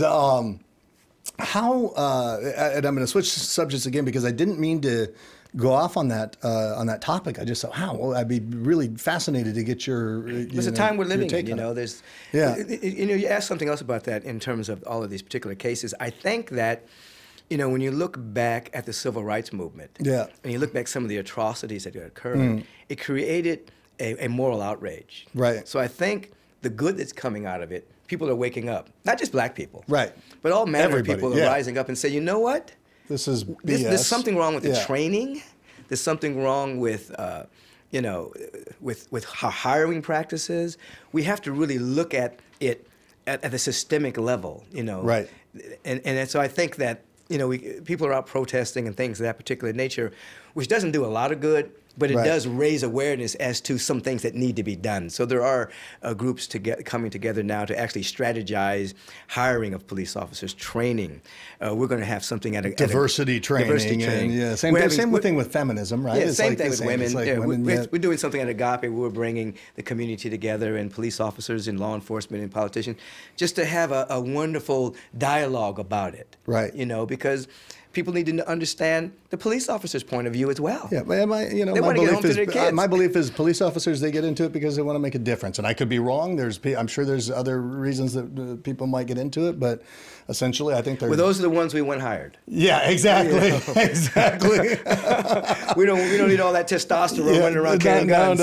how and I'm going to switch subjects again because I didn't mean to go off on that topic. I just thought, well, I'd be really fascinated to get your. It's a time we're living in. You know, there's. Yeah. You know, you asked something else about that in terms of all of these particular cases. I think that, you know, when you look back at the civil rights movement, yeah, and you look back some of the atrocities that occurred, it created a moral outrage. Right. So I think the good that's coming out of it, people are waking up. Not just black people. Right. But all manner of Everybody, people are rising up and say, you know what? This is BS. There's something wrong with the Yeah. training. There's something wrong with, you know, with our hiring practices. We have to really look at it at the systemic level, you know. Right. And so I think that people are out protesting and things of that particular nature, which doesn't do a lot of good, but it does raise awareness as to some things that need to be done. So there are groups coming together now to actually strategize hiring of police officers, training. We're going to have something at a diversity training. And, same thing with feminism, right? Yeah, same thing with women. We're doing something at Agape. We're bringing the community together and police officers and law enforcement and politicians just to have a wonderful dialogue about it. Right. Because people need to understand the police officer's point of view as well. Yeah, my belief is police officers, they get into it because they want to make a difference. And I could be wrong. I'm sure there's other reasons that people might get into it, but essentially I think they're... Well, those are the ones we want hired. Yeah, exactly. Exactly. we don't need all that testosterone running around carrying guns.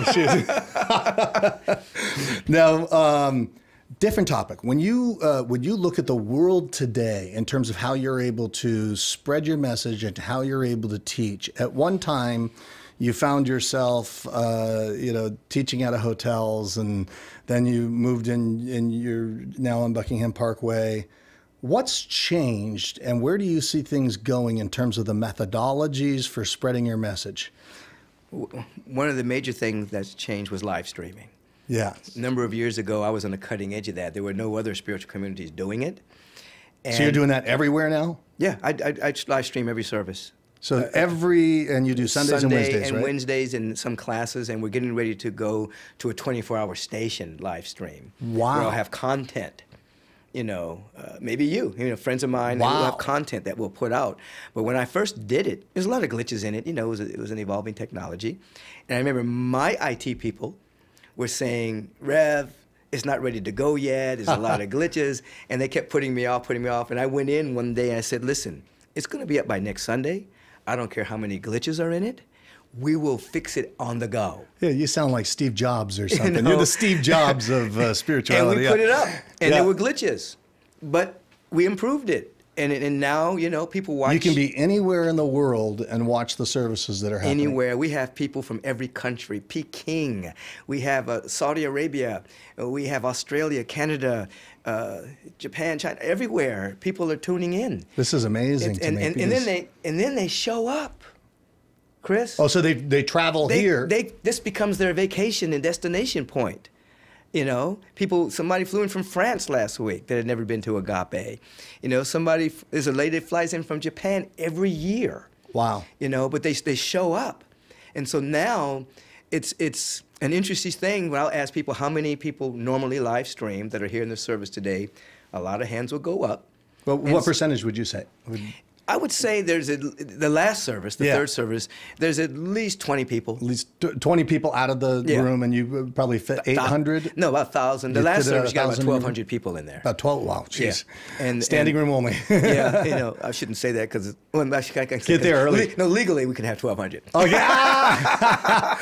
No. Now, different topic. When you look at the world today in terms of how you're able to spread your message and how you're able to teach, at one time you found yourself, teaching out of hotels, and then you moved in and you're now on Buckingham Parkway. What's changed, and where do you see things going in terms of the methodologies for spreading your message? One of the major things that's changed was live streaming. Yeah. A number of years ago, I was on the cutting edge of that. There were no other spiritual communities doing it. And so you're doing that everywhere now? Yeah, I live stream every service. So and you do Sundays and Wednesdays, right? Wednesdays and some classes, and we're getting ready to go to a 24-hour station live stream. Wow. Where I'll have content. Maybe friends of mine who have content that we'll put out. But when I first did it, there's a lot of glitches in it. It was an evolving technology. And I remember my IT people were saying, Rev, it's not ready to go yet. There's a lot of glitches. And they kept putting me off. And I went in one day and I said, listen, it's going to be up by next Sunday. I don't care how many glitches are in it. We will fix it on the go. Yeah, you sound like Steve Jobs or something. You're the Steve Jobs of spirituality. And we put it up, and there were glitches. But we improved it. And now, people watch. You can be anywhere in the world and watch the services that are happening. Anywhere. We have people from every country. Peking. We have Saudi Arabia. We have Australia, Canada, Japan, China. Everywhere. People are tuning in. This is amazing to me. And then they show up, Chris. Oh, so they travel here. This becomes their vacation and destination point. Somebody flew in from France last week that had never been to Agape. There's a lady that flies in from Japan every year. Wow. But they show up. And so now it's an interesting thing when I'll ask people how many people normally live stream that are here in the service today. A lot of hands will go up. Well, what percentage would you say? I would say the last service, the third service, there's at least 20 people. At least 20 people out of the room, and you probably fit 800? No, about 1,000. The last service got about 1,200 people in there. About 12? Wow, jeez. Yeah. And standing room only. Yeah, I shouldn't say that because I can't get there early. Legally we can have 1,200. Oh, yeah.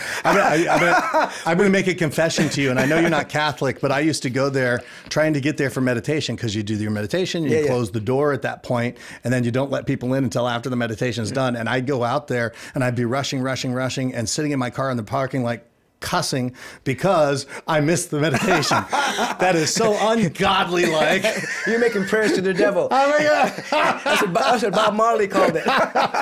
I'm going to make a confession to you, and I know you're not Catholic, but I used to go there trying to get there for meditation because you do your meditation, you close the door at that point, and then you don't let people in until after the meditation's done. And I'd go out there and I'd be rushing and sitting in my car in the parking lot cussing because I missed the meditation. That is so ungodly like. You're making prayers to the devil. Oh my God. That's what Bob Marley called it.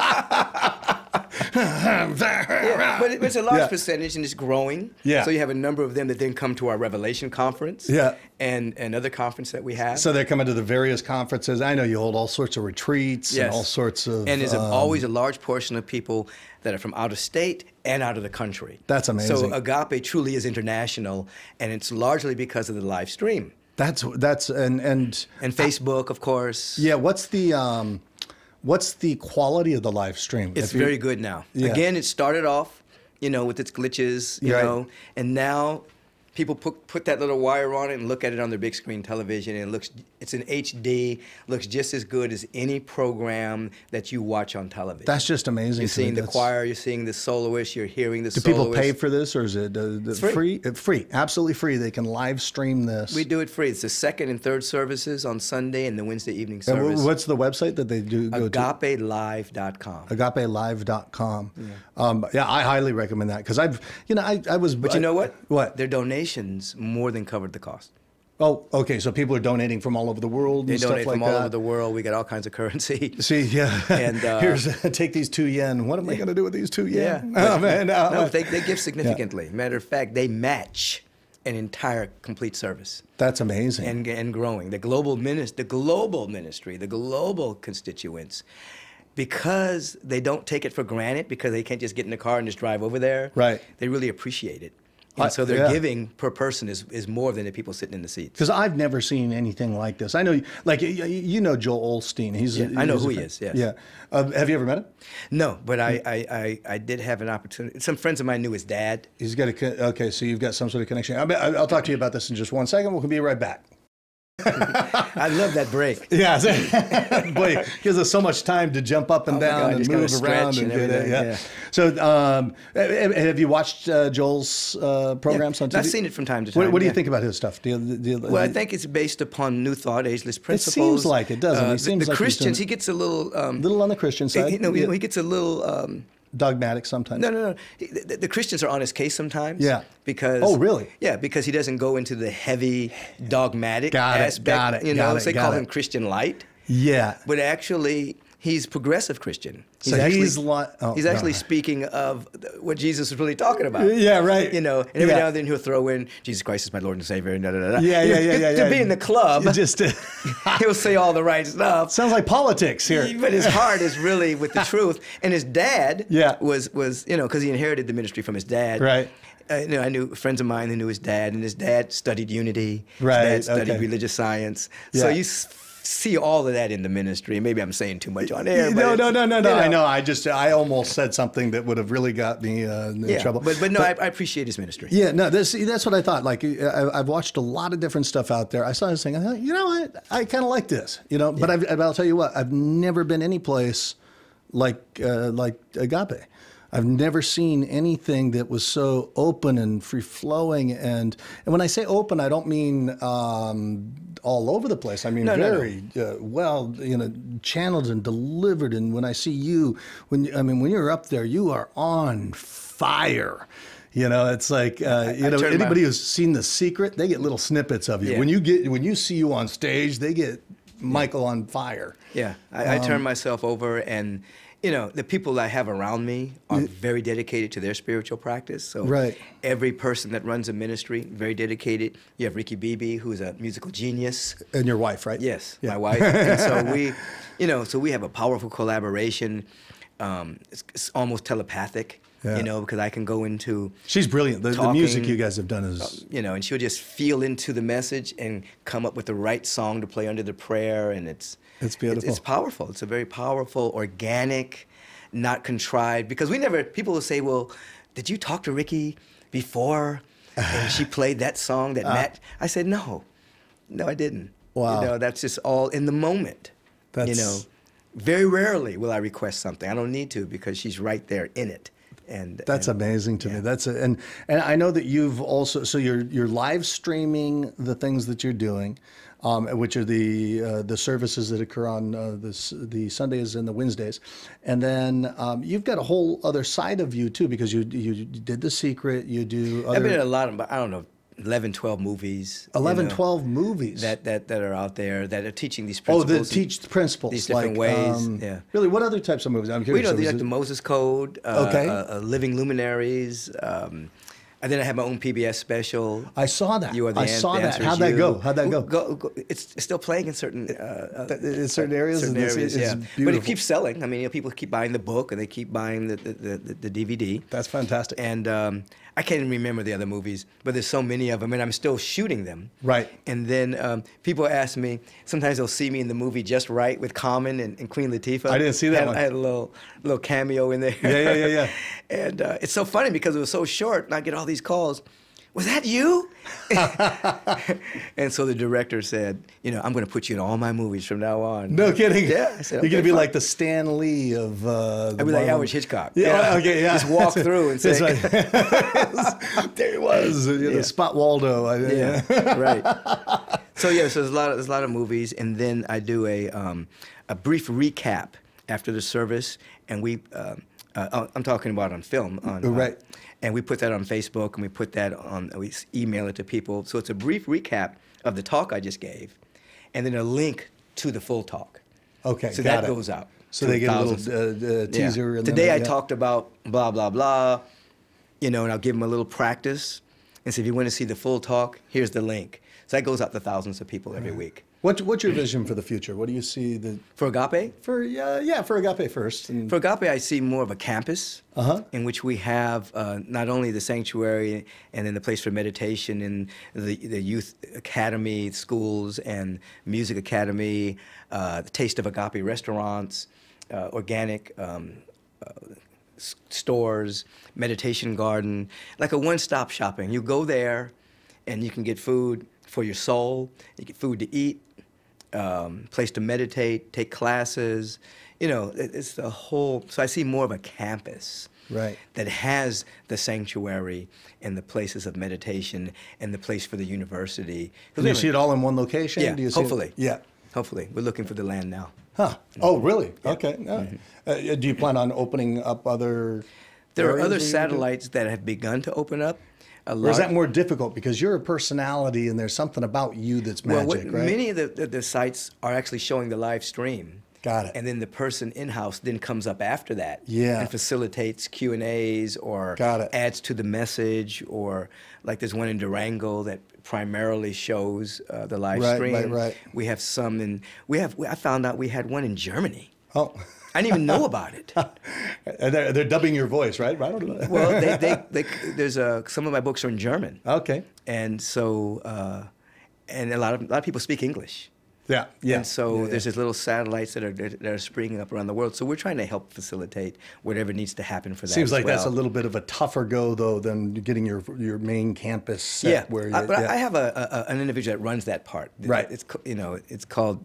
But it's a large percentage and it's growing. Yeah. So you have a number of them that then come to our Revelation conference. Yeah. And other conference that we have. So they're coming to the various conferences. I know you hold all sorts of retreats and all sorts of. And there's always a large portion of people that are from out of state and out of the country. That's amazing. So Agape truly is international, and it's largely because of the live stream. And Facebook, of course. Yeah. What's the quality of the live stream? It's very good now. Yeah. Again, it started off, with its glitches, you know, and now people put that little wire on it and look at it on their big screen television, and it's in HD, looks just as good as any program that you watch on television. That's just amazing. You're seeing the choir, you're seeing the soloist, you're hearing the soloist. Do people pay for this, or is it free? Free, absolutely free. They can live stream this. We do it free. It's the second and third services on Sunday and the Wednesday evening service. And what's the website that they do go to? AgapeLive.com. AgapeLive.com. Yeah, I highly recommend that because I was. But you know what? What? Their donations more than covered the cost. Oh, okay. So people are donating from all over the world They and stuff donate like from that. all over the world. We got all kinds of currency. See, yeah. And take these 2 yen. What am I going to do with these 2 yen? Yeah. Oh, man. No, they give significantly. Matter of fact, they match an entire complete service. That's amazing. And growing. The global ministry, the global constituents, because they don't take it for granted, because they can't just get in the car and just drive over there. Right. They really appreciate it. And so their giving per person is more than the people sitting in the seats. Because I've never seen anything like this. I know, like, you know Joel Osteen. I know who he is, yes. Yeah. Have you ever met him? No, but I did have an opportunity. Some friends of mine knew his dad. He's got okay, so you've got some sort of connection. I'll talk to you about this in just 1 second. We'll be right back. I love that break. Yeah, boy, gives us so much time to jump up and down and move around and get it. Yeah. So, have you watched Joel's programs on TV? I've seen it from time to time. What do you think about his stuff? Well, I think it's based upon New Thought, ageless principles. It seems like it, doesn't it? Seems the like Christians, he gets a little little on the Christian side. He gets a little dogmatic sometimes. No. The Christians are on his case sometimes. Yeah. Because. Oh, really? Yeah, because he doesn't go into the heavy dogmatic aspect. Got it. You know, they call him Christian light. Yeah. But actually, he's progressive Christian. He's actually speaking of what Jesus was really talking about. Yeah, right. You know, and every now and then he'll throw in Jesus Christ is my Lord and Savior. And Yeah. To be in the club, he'll say all the right stuff. Sounds like politics here. But his heart is really with the truth. And his dad was because he inherited the ministry from his dad. Right. I knew friends of mine who knew his dad, and his dad studied unity. Right. His dad studied religious science. Yeah. So you see all of that in the ministry. Maybe I'm saying too much on air. No. I know. I almost said something that would have really got me in trouble. But I appreciate his ministry. Yeah, no, that's what I thought. Like, I've watched a lot of different stuff out there. I saw this thing. I thought, you know what? I kind of like this. You know, but I'll tell you what. I've never been any place like Agape. I've never seen anything that was so open and free-flowing. And when I say open, I don't mean all over the place. I mean very well, channeled and delivered. And when I see you, when you're up there, you are on fire. You know, it's like anybody who's seen The Secret, they get little snippets of you. Yeah. When you see you on stage, they get Michael on fire. Yeah, I turn myself over and. The people I have around me are very dedicated to their spiritual practice. So every person that runs a ministry, very dedicated. You have Ricky Beebe, who's a musical genius. And your wife, right? Yes, my wife. And so we have a powerful collaboration. It's almost telepathic. Because I can go into she's brilliant. The music you guys have done is and she'll just feel into the message and come up with the right song to play under the prayer, and it's beautiful. It's powerful. It's a very powerful, organic, not contrived. Because people will say, "Well, did you talk to Ricky before and she played that song that matched?" I said, "No, I didn't." Wow. That's just all in the moment. Very rarely will I request something. I don't need to because she's right there in it. And that's amazing to me. And I know that you've also you're live streaming the things that you're doing, which are the services that occur on the Sundays and the Wednesdays, and then you've got a whole other side of you too, because you did The Secret. You do. I've been in a lot of, I don't know, 11, 12 movies. 12 movies that are out there that are teaching these principles. Oh, that teach the principles. These different ways. Really, what other types of movies? I'm curious. Like the Moses Code, Living Luminaries. And then I have my own PBS special. I saw that. I saw that. How'd that go? It's still playing in certain areas. Certain areas, yeah. But it keeps selling. I mean, people keep buying the book and they keep buying the DVD. That's fantastic. And I can't even remember the other movies, but there's so many of them, and I'm still shooting them. Right. And then people ask me, sometimes they'll see me in the movie Just Right with Common and Queen Latifah. I didn't see that one. I had a little cameo in there. Yeah. And it's so funny because it was so short, and I get all these calls. Was that you? And so the director said, I'm going to put you in all my movies from now on. No kidding. Yeah. I said, you're going to be like the Stan Lee of I'd be like Alfred Hitchcock. Yeah. Okay. Yeah. Just walk through and say, there he was. Spot Waldo. Right. So there's a lot of movies, and then I do a brief recap after the service, and we I'm talking about on film. Right. And we put that on Facebook, and we put that on, we email it to people. So it's a brief recap of the talk I just gave, and then a link to the full talk. Okay, so got that it. goes out. So they get a little teaser. Yeah. And Today then, I talked about blah, blah, blah, and I'll give them a little practice. And so if you want to see the full talk, here's the link. So that goes out to thousands of people every week. What's your vision for the future? What do you see for Agape? For Agape first. For Agape, I see more of a campus in which we have not only the sanctuary and then the place for meditation and the youth academy, schools and music academy, the Taste of Agape restaurants, organic stores, meditation garden, like a one-stop shopping. You go there and you can get food for your soul, you get food to eat, place to meditate, take classes. It's the whole, so I see more of a campus that has the sanctuary and the places of meditation and the place for the university. Do you see it all in one location? Yeah, Do you see hopefully. Yeah. Hopefully. We're looking for the land now. Huh. Oh, really? Yeah. Okay. Do you plan on opening up other There are other areas satellites that have begun to open up. Or is that more difficult because you're a personality and there's something about you that's magic, right? Many of the sites are actually showing the live stream. Got it. And then the person in-house then comes up after that and facilitates Q&As or adds to the message, or like there's one in Durango that primarily shows the live stream. Right. We have some I found out we had one in Germany. Oh. I didn't even know about it. They're dubbing your voice, right? Well, there's some of my books are in German. Okay. And so, and a lot of people speak English. Yeah. And so there's these little satellites that are springing up around the world. So we're trying to help facilitate whatever needs to happen for that. Seems like that's a little bit of a tougher go though than getting your main campus set. Yeah. But I have an individual that runs that part. Right. It's called.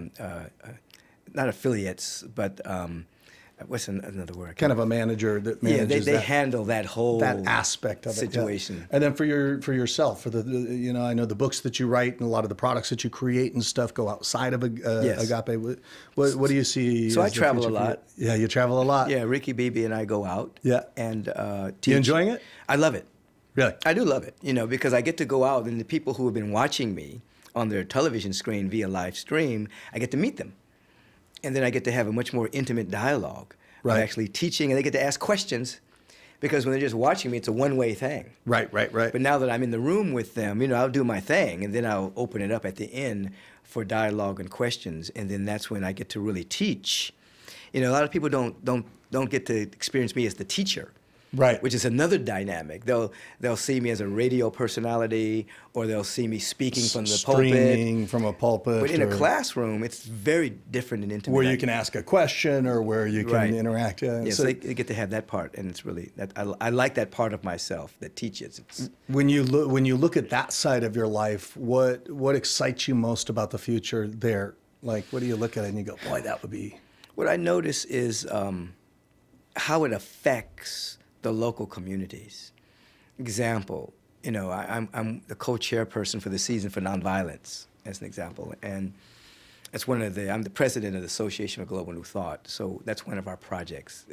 Not affiliates, but what's another word? Kind of a manager that manages they handle that whole aspect of situation. Yeah. And then for yourself, for I know the books that you write and a lot of the products that you create and stuff go outside of Agape. What do you see? So I travel a lot. Yeah, you travel a lot. Yeah, Ricky, Bibi, and I go out. Yeah. And teach. You enjoying it? I love it. Really? I do love it. Because I get to go out and the people who have been watching me on their television screen via live stream, I get to meet them. And then I get to have a much more intimate dialogue. Right. I'm actually teaching, and they get to ask questions, because when they're just watching me, it's a one-way thing. Right. But now that I'm in the room with them, I'll do my thing, and then I'll open it up at the end for dialogue and questions, and then that's when I get to really teach. A lot of people don't get to experience me as the teacher. Right. Which is another dynamic. They'll see me as a radio personality, or they'll see me speaking from the pulpit. Streaming from a pulpit. But in a classroom, it's very different and intimate. Where you can ask a question or where you can interact. Yeah. So they get to have that part, and it's really I like that part of myself that teaches. When you look at that side of your life, what excites you most about the future there? Like, what do you look at it and you go, boy, that would be. What I notice is how it affects the local communities. Example, I'm the co-chairperson for the Season for Nonviolence, as an example, and that's I'm the president of the Association of Global New Thought, so that's one of our projects.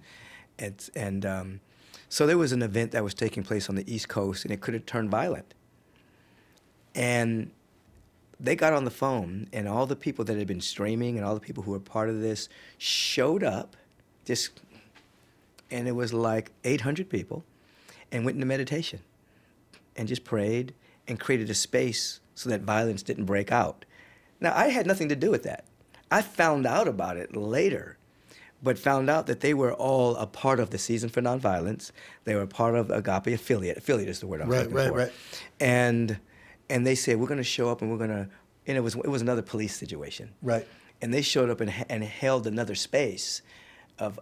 So there was an event that was taking place on the East Coast, and it could have turned violent. And they got on the phone, and all the people that had been streaming and all the people who were part of this showed up, and it was like 800 people, and went into meditation and just prayed and created a space so that violence didn't break out. Now, I had nothing to do with that. I found out about it later, but found out that they were all a part of the Season for Nonviolence. They were part of Agape affiliate. Affiliate is the word I'm looking for. Right. And they said, we're going to show up and we're going to, and it was another police situation. Right. And they showed up and held another space of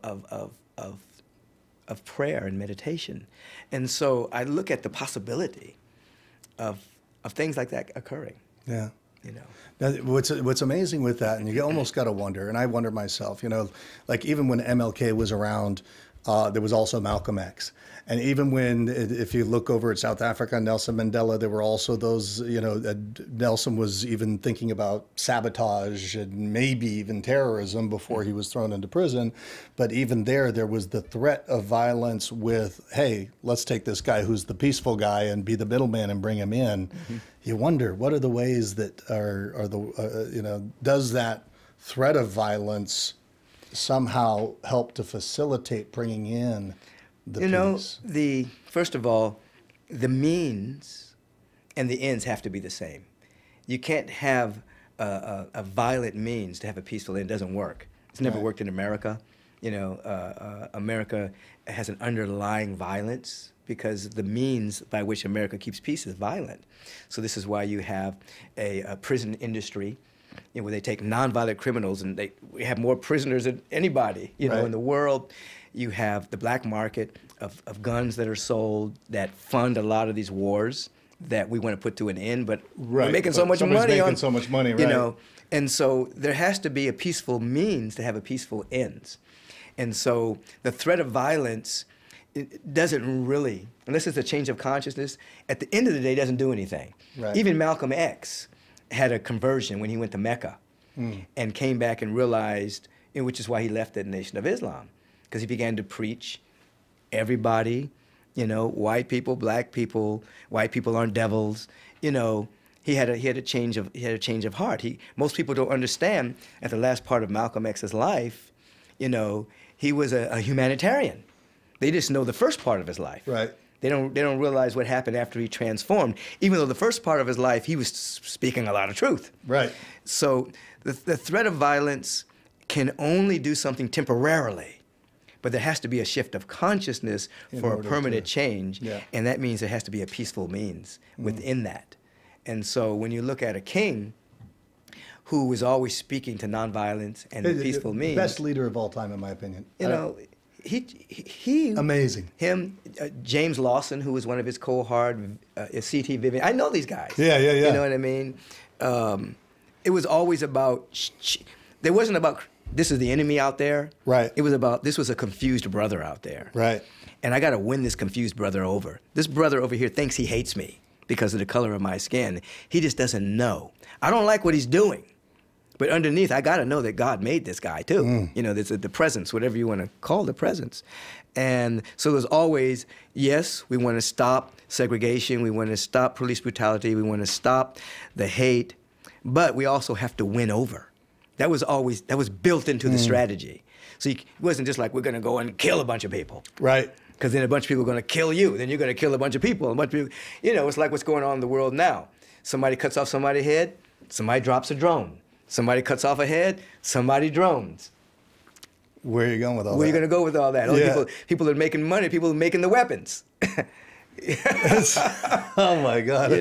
prayer and meditation. And so I look at the possibility of things like that occurring. Yeah. Now, what's amazing with that, and you almost got to wonder, and I wonder myself, like even when MLK was around, there was also Malcolm X. And even when, if you look over at South Africa, Nelson Mandela, there were also those, Nelson was even thinking about sabotage and maybe even terrorism before he was thrown into prison. But even there was the threat of violence with, hey, let's take this guy who's the peaceful guy and be the middleman and bring him in. Mm-hmm. You wonder, what are the ways that does that threat of violence somehow help to facilitate bringing in the peace? First of all, the means and the ends have to be the same. You can't have a violent means to have a peaceful end. It doesn't work. It's never worked in America. America has an underlying violence because the means by which America keeps peace is violent. So this is why you have a prison industry, where they take nonviolent criminals and we have more prisoners than anybody, in the world. You have the black market of guns that are sold that fund a lot of these wars that we want to put to an end, but we're making so much money on so much money, right? And so there has to be a peaceful means to have a peaceful ends. And so the threat of violence, it doesn't really, unless it's a change of consciousness, at the end of the day, it doesn't do anything. Right. Even Malcolm X had a conversion when he went to Mecca and came back and realized, which is why he left the Nation of Islam, because he began to preach everybody, white people, black people, white people aren't devils, He had a change of heart. Most people don't understand at the last part of Malcolm X's life, he was a humanitarian. They just know the first part of his life. Right. They don't realize what happened after he transformed, even though the first part of his life, he was speaking a lot of truth. Right. So the threat of violence can only do something temporarily, but there has to be a shift of consciousness for a permanent change, and that means there has to be a peaceful means within that. And so when you look at a king who was always speaking to nonviolence and the peaceful means. Best leader of all time, in my opinion. He amazing. Him, James Lawson, who was one of his cohort, C.T. Vivian. I know these guys. Yeah. You know what I mean? It was always about, there wasn't about, this is the enemy out there. Right. It was about, this was a confused brother out there. Right. And I got to win this confused brother over. This brother over here thinks he hates me because of the color of my skin. He just doesn't know. I don't like what he's doing. But underneath, I got to know that God made this guy too. There's the presence, whatever you want to call the presence. And so there's always, yes, we want to stop segregation. We want to stop police brutality. We want to stop the hate. But we also have to win over. That was built into the strategy. So it wasn't just like we're going to go and kill a bunch of people. Right. Because then a bunch of people are going to kill you. Then you're going to kill a bunch of people. It's like what's going on in the world now. Somebody cuts off somebody's head, somebody drops a drone. Somebody cuts off a head, somebody drones. Where are you going with all that? Where are you going to go with all that? People are making money, people are making the weapons. Oh my God.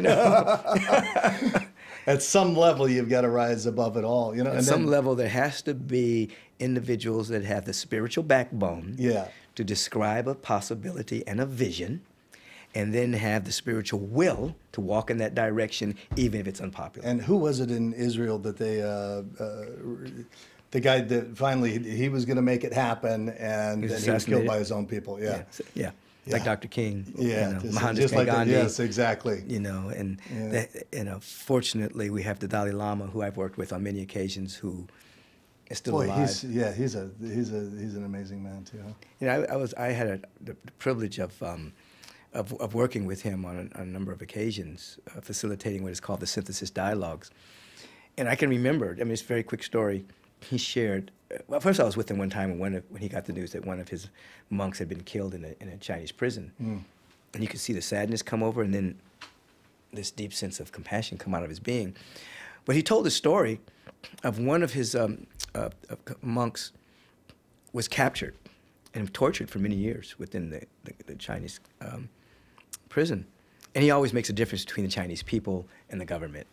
At some level, you've got to rise above it all. At some level, there has to be individuals that have the spiritual backbone to describe a possibility and a vision, and then have the spiritual will to walk in that direction, even if it's unpopular. And who was it in Israel that they, the guy that finally, he was going to make it happen, and then he was killed by his own people? Yeah. Like Dr. King. Just like Gandhi. Yes, exactly. Fortunately, we have the Dalai Lama, who I've worked with on many occasions, who is still alive. He's an amazing man too. I had the privilege of working with him on a number of occasions, facilitating what is called the synthesis dialogues. And I can remember, it's a very quick story. He shared, first I was with him one time when he got the news that one of his monks had been killed in a Chinese prison. And you could see the sadness come over, and then this deep sense of compassion come out of his being. But he told a story of one of his monks was captured and tortured for many years within the Chinese prison. And he always makes a difference between the Chinese people and the government,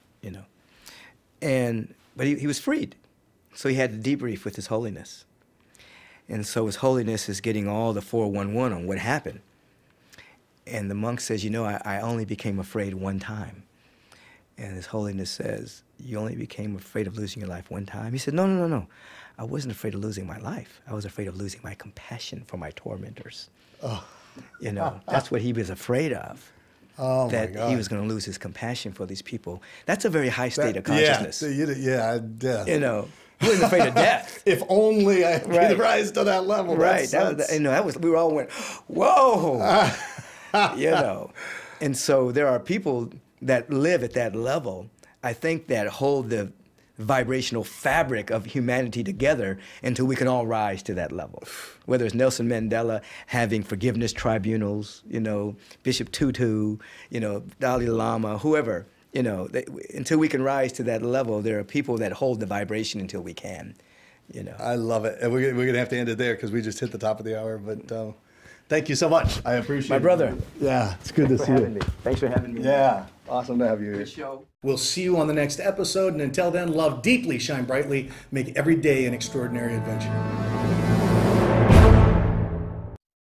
But he was freed. So he had to debrief with His Holiness. And so His Holiness is getting all the 411 on what happened. And the monk says, I only became afraid one time. And His Holiness says, you only became afraid of losing your life one time? He said, no. I wasn't afraid of losing my life. I was afraid of losing my compassion for my tormentors. Oh. You know, that's what he was afraid of. Oh, that my God. he was going to lose his compassion for these people. That's a very high state of consciousness. Yeah. You know, he wasn't afraid of death. If only I could rise to that level. Right. We all went, whoa. You know. And so there are people that live at that level, I think, that hold the vibrational fabric of humanity together until we can all rise to that level. Whether it's Nelson Mandela having forgiveness tribunals, you know, Bishop Tutu, you know, Dali Lama, whoever, you know, until we can rise to that level, there are people that hold the vibration until we can, you know. I love it. And we're going to have to end it there because we just hit the top of the hour. But thank you so much. I appreciate it. My brother. Yeah, it's good to see you. Thanks for having me. Yeah, awesome to have you here. Good show. We'll see you on the next episode. And until then, love deeply, shine brightly, make every day an extraordinary adventure.